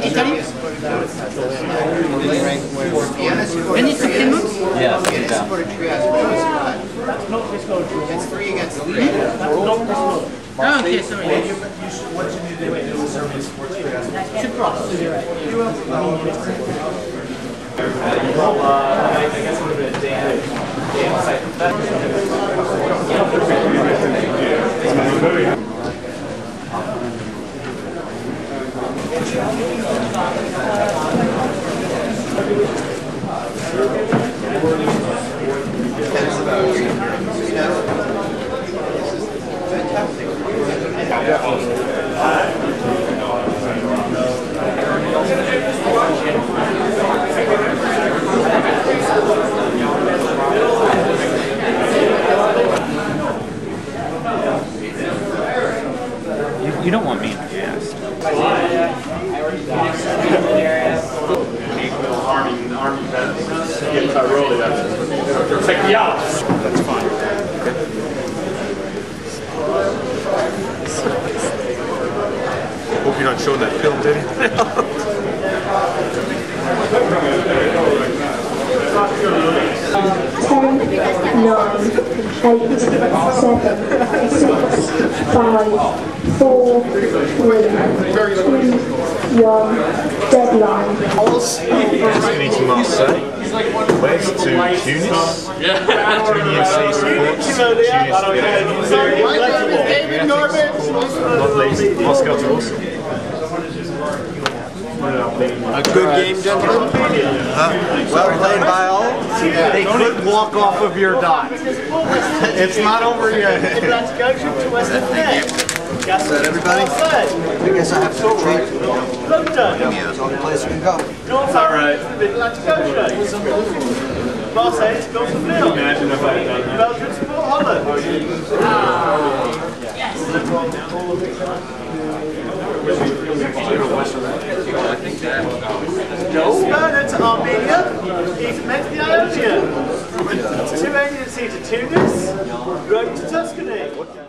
Italy? Any supplements? Yeah. It's 3 against 3. Oh, okay, sorry. What you need to do is serve sports triathlon. Support. I guess it would have been Dan You don't want me in the cast. Army vets. Get Tyroli, that's like, yeah. That's fine. Hope you're not showing that film, did you? 10, 9, 8, 7, 6, 5, 4, 3, 2, 1, deadline. Let's need to Marseille. Where's to Tunis? Tunis supports. Not least, Moscow to Warsaw. A good game, gentlemen. Well played by all. They could walk off of your dot. It's not over yet. Is that everybody? I guess I have to retreat. Yeah, it's the only place you can go. It's alright. Marseille to go for Lille. Imagine if I had done that. Belgium support Holland. Spurner to Armenia. He's meant to the Ionian. 2 agency to Tunis. Rome to Tuscany.